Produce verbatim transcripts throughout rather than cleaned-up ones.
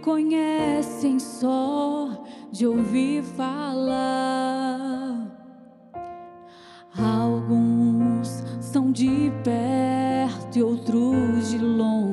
conhecem só de ouvir falar. Alguns são de perto e outros de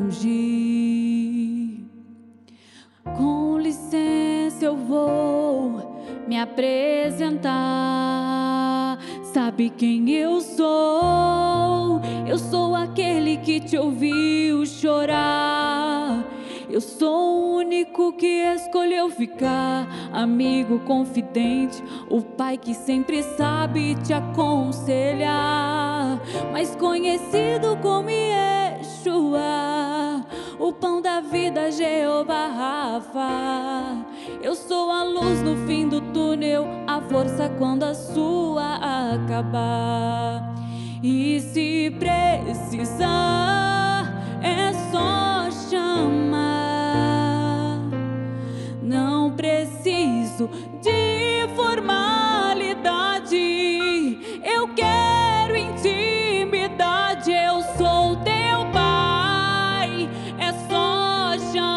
longe. Com licença, eu vou me apresentar. Sabe quem eu sou? Eu sou aquele que te ouviu chorar. Eu sou o único que escolheu ficar, amigo confidente, o pai que sempre sabe te aconselhar, mais conhecido como Yeshua, o pão da vida, Jeová Rafa. Eu sou a luz no fim do túnel, a força quando a sua acabar. E se precisar, é só chamar. Não preciso de formalidade, eu quero intimidade. Eu sou teu pai, é só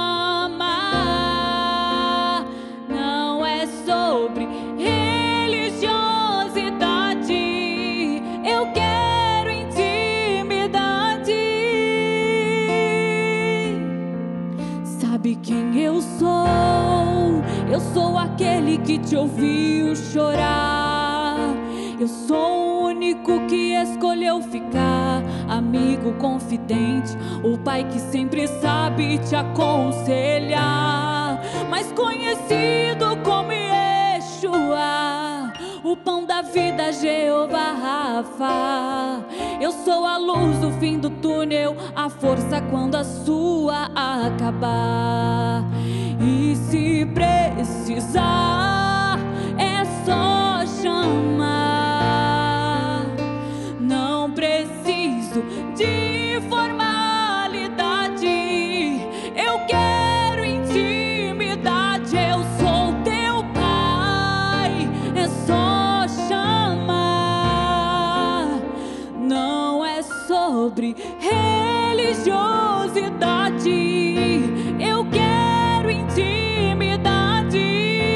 chamar. Não é sobre religiosidade, eu quero intimidade. Sabe quem eu sou? Eu sou aquele que te ouviu chorar. Eu sou o único que escolheu ficar, amigo confidente, o pai que sempre sabe te aconselhar, mais conhecido como Yeshua, o pão da vida, Jeová Rafa. Eu sou a luz do fim do túnel, a força quando a sua acabar. E se precisar, é só chamar. Não preciso de formalidade, eu quero intimidade. Eu sou teu pai, é só chamar. Não é sobre religiosidade, eu quero intimidade.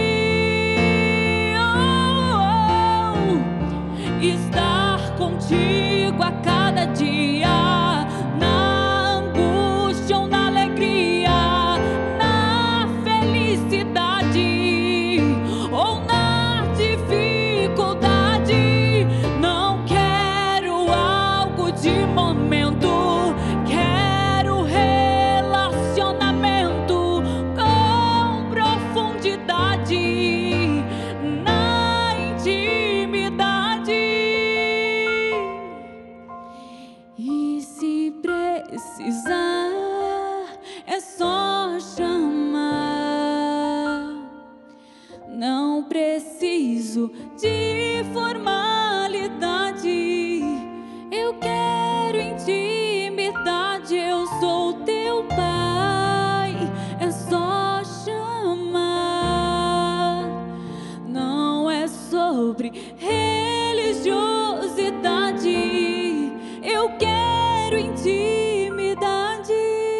Oh, oh, estar contigo a cada dia, na angústia ou na alegria, na felicidade ou na dificuldade. Não quero algo de momento, quero relacionamento com profundidade, na intimidade. E se precisar, é só chamar. Não preciso de formalidade, eu quero intimidade. Eu sou teu pai, é só chamar. Não é sobre religiosidade, eu quero intimidade.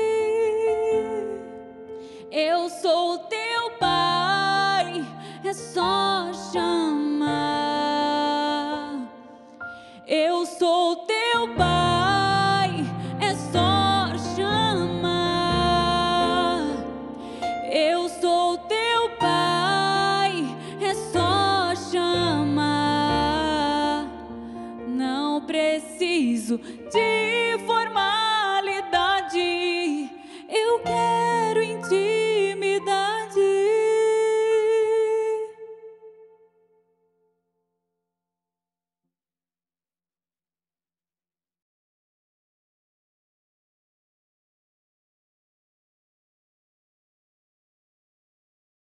Eu sou teu pai, é só chamar. Eu sou teu pai, é só chamar. Eu sou teu pai, é só chamar. Não preciso de